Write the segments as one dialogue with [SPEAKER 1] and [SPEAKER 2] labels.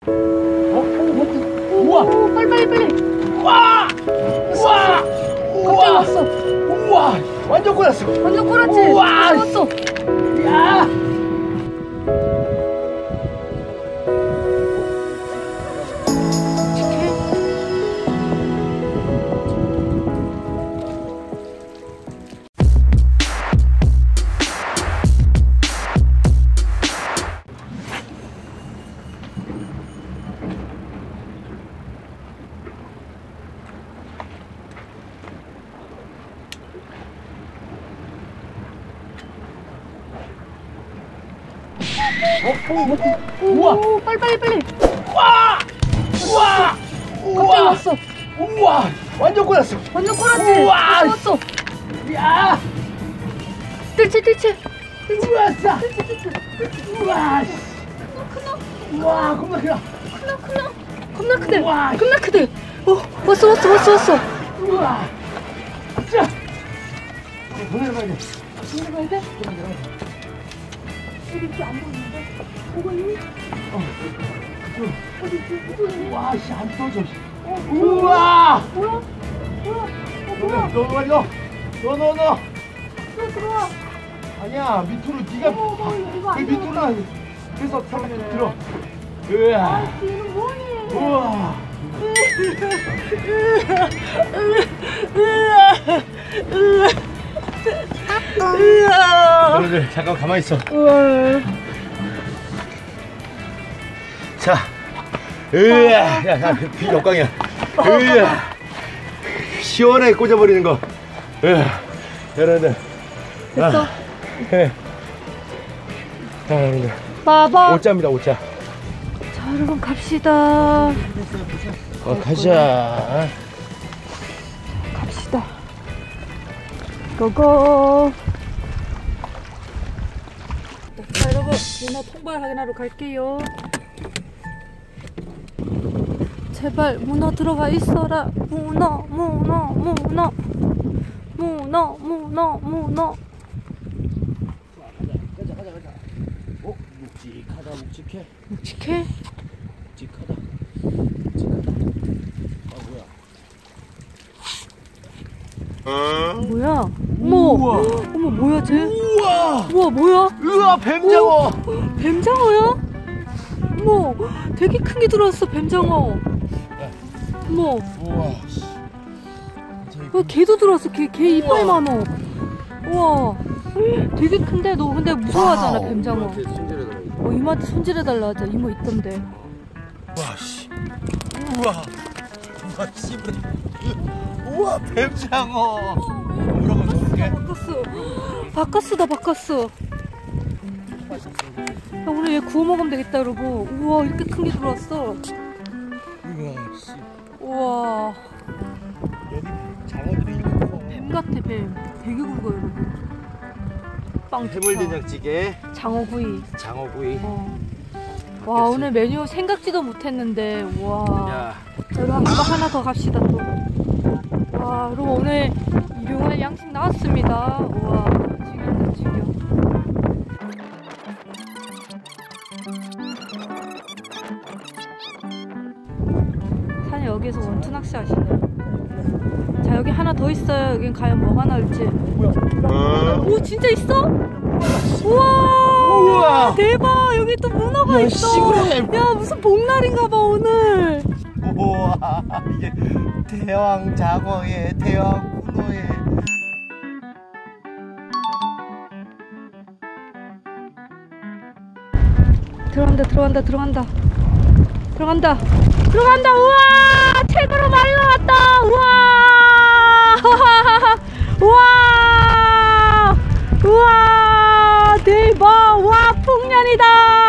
[SPEAKER 1] 우와!
[SPEAKER 2] 빨리.
[SPEAKER 1] 우와! 우와!
[SPEAKER 2] 갑자기 왔어.
[SPEAKER 1] 우와! 완전 꼬랐어.
[SPEAKER 2] 완전 꼬랐지?
[SPEAKER 1] 우와!
[SPEAKER 2] 왔어.
[SPEAKER 1] 야!
[SPEAKER 2] 우와! 빨리.
[SPEAKER 1] 우와! 우와!
[SPEAKER 2] 갑자기 왔어.
[SPEAKER 1] 우와! 완전 꼬랐어.
[SPEAKER 2] 완전 꼬랐지?
[SPEAKER 1] 우와!
[SPEAKER 2] 왔어.
[SPEAKER 1] 야!
[SPEAKER 2] 뜰채.
[SPEAKER 1] 우와! 우와! 우와! 겁나 크다.
[SPEAKER 2] 겁나 크대.
[SPEAKER 1] 우와.
[SPEAKER 2] 겁나 크대. 왔어.
[SPEAKER 1] 우와! 자! 더 내려가야 돼.
[SPEAKER 2] 내려가야 돼? 여기 이렇게 안 보이는데? 뭐가 있니? 어디 있지?
[SPEAKER 1] 우와! 씨, 안 떠져. 우와!
[SPEAKER 2] 뭐야?
[SPEAKER 1] 너.
[SPEAKER 2] 들어와.
[SPEAKER 1] 아니야, 밑으로 네가
[SPEAKER 2] 이거
[SPEAKER 1] 그
[SPEAKER 2] 안
[SPEAKER 1] 밑으로 그래서 들어. 으아.
[SPEAKER 2] 얘는 뭐해?
[SPEAKER 1] 우와. 너희들 잠깐 가만히 있어. 자, 으아. 야, 비 역광이야. 으아. 시원하게 꽂아버리는 거. 여러분들.
[SPEAKER 2] 됐어.
[SPEAKER 1] 자, 여러분들.
[SPEAKER 2] 봐봐.
[SPEAKER 1] 오자입니다, 오자.
[SPEAKER 2] 자, 여러분 갑시다.
[SPEAKER 1] 가자.
[SPEAKER 2] 갑시다. 고고. 자, 여러분 문어 통발 확인하러 갈게요. 제발 문어 들어가 있어라. 문어.
[SPEAKER 1] 가자. 묵직해.
[SPEAKER 2] 묵직해?
[SPEAKER 1] 묵직하다.
[SPEAKER 2] 뭐야?
[SPEAKER 1] 우와.
[SPEAKER 2] 어머 뭐야 쟤?
[SPEAKER 1] 우와.
[SPEAKER 2] 우와 뭐야?
[SPEAKER 1] 우와, 뱀장어.
[SPEAKER 2] 뱀장어야? 어머 되게 큰 게 들어왔어 뱀장어. 어머
[SPEAKER 1] 우와.
[SPEAKER 2] 개도 들어왔어. 개 이빨 많어. 우와 되게 큰데. 너 근데 무서워하잖아 뱀장어. 이모한테 손질해달라 하자. 이모 있던데.
[SPEAKER 1] 우와 씨. 우와 씨발. 우와, 뱀장어. 뭐라고 적을게.
[SPEAKER 2] 바카스다. 야, 오늘 얘 구워 먹으면 되겠다 여러분. 우와 이렇게 큰 게 들어왔어.
[SPEAKER 1] 우와 씨.
[SPEAKER 2] 우와
[SPEAKER 1] 여기 장어들이 이렇게 커.
[SPEAKER 2] 뱀 같아 뱀. 되게 굵어 여러분. 빵
[SPEAKER 1] 해물된장찌개,
[SPEAKER 2] 장어구이.
[SPEAKER 1] 장어구이.
[SPEAKER 2] 와 오늘 메뉴 생각지도 못했는데. 와
[SPEAKER 1] 야.
[SPEAKER 2] 여러분 이거 하나 더 갑시다 또. 와 여러분 오늘 일용할 양식 나왔습니다. 우와 죽여. 산에 여기에서 원투 낚시 하시네요. 자 여기 하나 더 있어요. 여긴 과연 뭐가 나올지. 오 진짜 있어? 우와 대박. 여기 또 문어가 있어.
[SPEAKER 1] 시그레.
[SPEAKER 2] 야 무슨 복날인가봐 오늘.
[SPEAKER 1] 우와 이게 대왕 장어에 대왕 문어에.
[SPEAKER 2] 들어간다. 우와 최고로 많이 나왔다. 우와 대박. 와 풍년이다.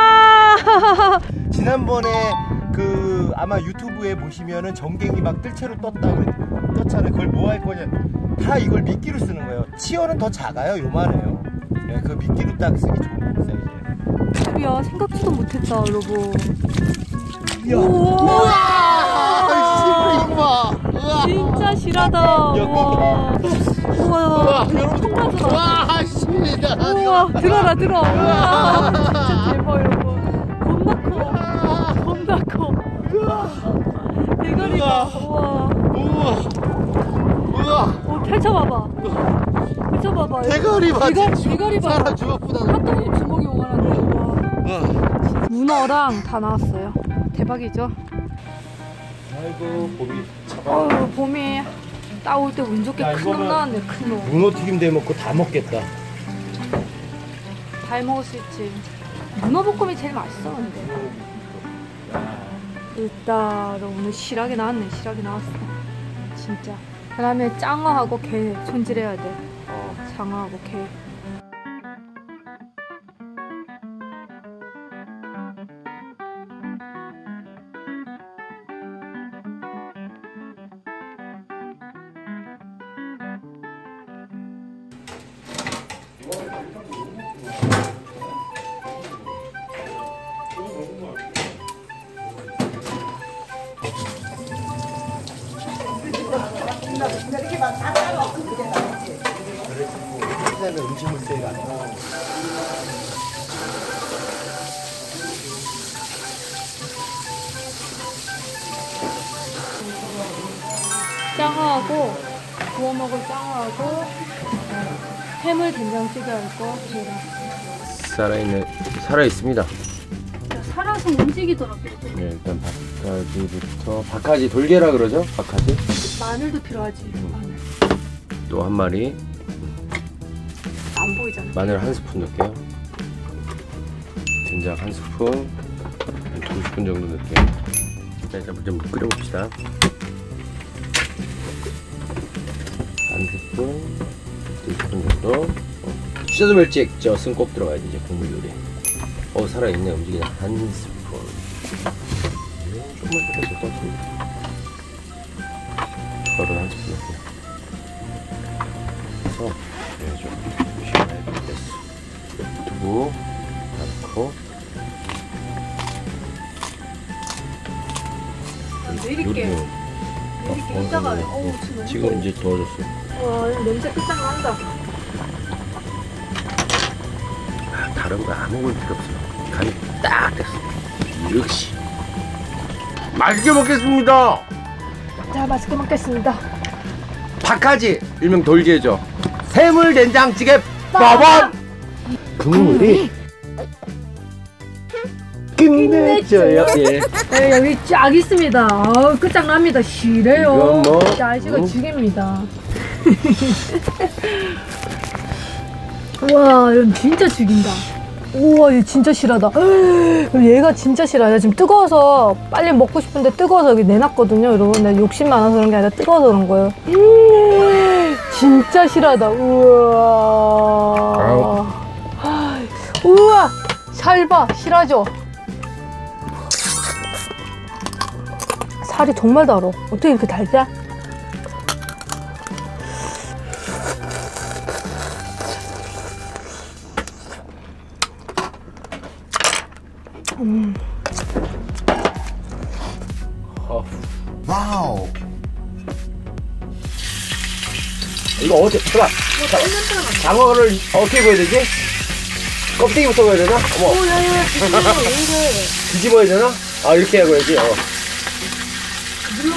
[SPEAKER 1] 지난번에 그 아마 유튜브에 보시면은 정갱이 막 뜰채로 떴잖아요. 그걸 뭐 할 거냐, 다 이걸 미끼로 쓰는 거예요. 치어는 더 작아요. 요만해요. 네, 그 미끼로 딱 쓰기 좋은 거 있어요.
[SPEAKER 2] 야 생각지도 못했다 여러분.
[SPEAKER 1] 우와
[SPEAKER 2] 진짜 실하다. 우와
[SPEAKER 1] 여러분
[SPEAKER 2] 통과하잖아.
[SPEAKER 1] 와 씨.
[SPEAKER 2] 우와 들어. 우와 진짜 대박 여러분. 겁나 커. 우와.
[SPEAKER 1] 우와.
[SPEAKER 2] 펼쳐봐봐. 펼쳐봐봐.
[SPEAKER 1] 대가리 봐.
[SPEAKER 2] 대가리 봐.
[SPEAKER 1] 사람 주먹보다.
[SPEAKER 2] 핫도그 주먹이 오만한데. 와. 문어랑 다 나왔어요. 대박이죠?
[SPEAKER 1] 아이고 봄이
[SPEAKER 2] 어우, 봄이 따올 때 운 좋게 큰 놈 나왔네. 큰 놈.
[SPEAKER 1] 문어 튀김 대먹고 다 먹겠다.
[SPEAKER 2] 다 해먹을 수 있지. 문어볶음이 제일 맛있어. 근데 일단 오늘 실하게 나왔네. 실하게 나왔어 진짜. 그 다음에 짱어하고 게 손질해야 돼. 장어하고 게.
[SPEAKER 1] 음식물 때가
[SPEAKER 2] 짱어하고 구워 먹을 짱어하고 해물 된장찌개 할 거.
[SPEAKER 1] 살아 있습니다.
[SPEAKER 2] 살아서 움직이더라고요.
[SPEAKER 1] 네, 일단 박하지부터 박하지 돌게라 그러죠? 박하지.
[SPEAKER 2] 마늘도 필요하지. 마늘.
[SPEAKER 1] 또 한 마리.
[SPEAKER 2] 안 보이잖아.
[SPEAKER 1] 마늘 한 스푼 넣을게요. 된장 한 스푼. 한 2스푼 정도 넣을게요. 자, 일단 좀 끓여봅시다. 한 스푼, 2스푼 정도. 섀도우 멸치 젓은 꼭 들어가야 되죠, 국물 요리에. 살아있네. 움직이네. 한 스푼. 조금만 더 넣었습니다. 저를 한 스푼 넣을게요. 그래서 좀 두부 넣고.
[SPEAKER 2] 왜 이렇게 이따가
[SPEAKER 1] 지금 이제 더워졌어.
[SPEAKER 2] 와, 냄새 끝장난다.
[SPEAKER 1] 다른 거 아무 걸 필요 없어. 간이 딱 됐어. 역시 맛있게 먹겠습니다.
[SPEAKER 2] 자, 맛있게 먹겠습니다.
[SPEAKER 1] 박하지 일명 돌게죠. 해물 된장찌개 빠밤. 국물이 끝내줘요. 예.
[SPEAKER 2] 네, 여기 쫙 있습니다. 끝장납니다. 시래요.
[SPEAKER 1] 이건 뭐,
[SPEAKER 2] 날씨가 죽입니다. 와, 이건 진짜 죽인다. 우와, 얘 진짜 실하다. 얘가 진짜 실하다. 지금 뜨거워서 빨리 먹고 싶은데 뜨거워서 여기 내놨거든요. 여러분, 내가 욕심 많아서 그런 게 아니라 뜨거워서 그런 거예요. 진짜 실하다. 우와. 우와, 살 봐. 실하죠? 살이 정말 달어. 어떻게 이렇게 달지?
[SPEAKER 1] 와우. 이거 어떻게, 잠깐. 장어를 어떻게 구워야 되지? 껍데기부터 구워야 되나? 어머.
[SPEAKER 2] 오, 야, 왜 이래.
[SPEAKER 1] 뒤집어야 되나? 아, 이렇게 해야지.
[SPEAKER 2] 눌러.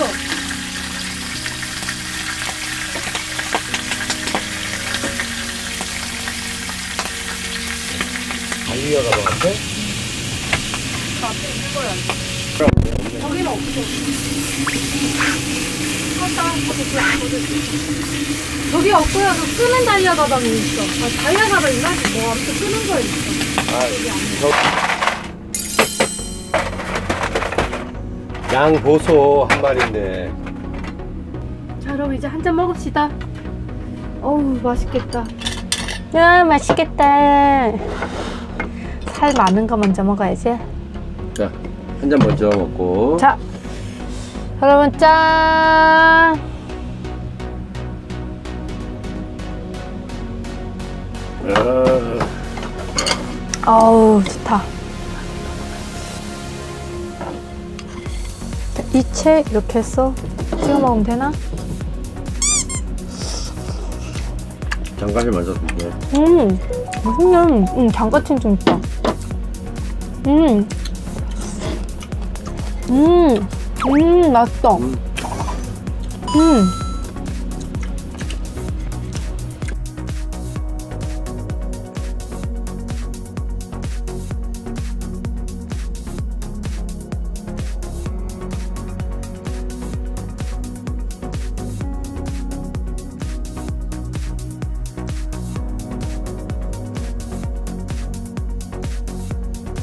[SPEAKER 1] 달리어 가방 같아?
[SPEAKER 2] 앞에 있는 거야. 저기는 없어. 저기 없고요. 저 끄는 다이아 가방이 있어. 다이아 가방인가? 아무튼 끄는 거 있어.
[SPEAKER 1] 양보소 한 마리인데.
[SPEAKER 2] 자, 그럼 이제 한 잔 먹읍시다. 어우, 맛있겠다. 야, 맛있겠다. 살 많은 거 먼저 먹어야지.
[SPEAKER 1] 자, 한 잔 먼저 먹고.
[SPEAKER 2] 자, 여러분 짠. 아우, 좋다. 이 채 이렇게 해서 찍어 먹으면 되나?
[SPEAKER 1] 장가를 먼저 드릴게요.
[SPEAKER 2] 맛있네. 장가침 좀 있다. 맛있다. 음.